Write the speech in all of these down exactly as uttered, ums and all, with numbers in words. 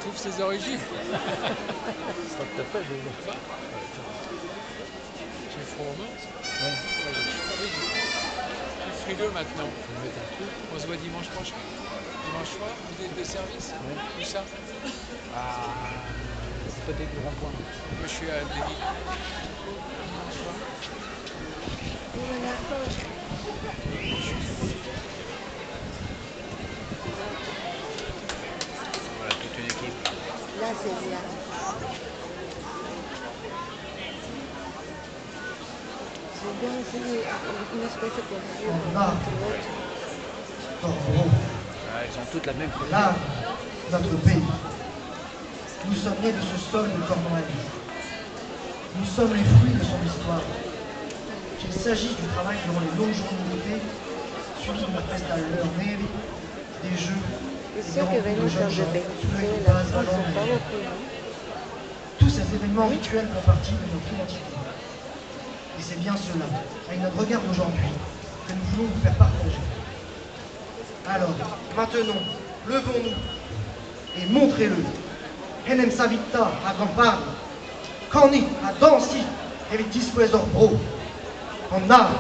retrouve ses origines. C'est pas tout à fait, mais... J'ai froid aux mains. Ouais. Je suis frileux maintenant. On se voit dimanche prochain. Dimanche soir, vous êtes de service. Ouais. Où ça? Ah, c'est pas des grands points. Moi je suis à Delhi. Dimanche soir. Voilà, toute une équipe. Là, c'est bien. C'est bien aussi une espèce de posture entre l'autre. Corbeau, Ah, elles ont toutes la même couleur. là, notre pays. Nous sommes nés de ce sol de Cornouailles. Nous sommes les fruits de son histoire. Qu'il s'agisse du travail durant les longues journées d'été, suivi de la festa Leur Neve, des jeux, Et des ceux qui rencontres de viennent jeunes de gens, sous visiter l'œil de la base France allant sont pas de beaucoup, non? Tous ces événements rituels font partie de notre identité. Et c'est bien cela, avec notre regard d'aujourd'hui, que nous voulons vous faire partager. Alors, maintenant, levons-nous et montrez-le. Enem savita a Campania, Cani a Dancy, evitisque bro. En art.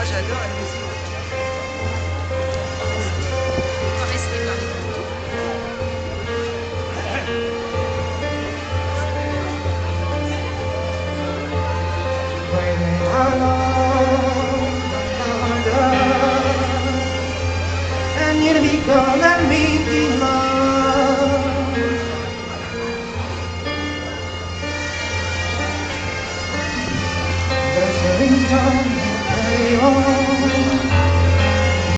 j'adore la musique. On va rester par les And you'll be calling me to love. The sun's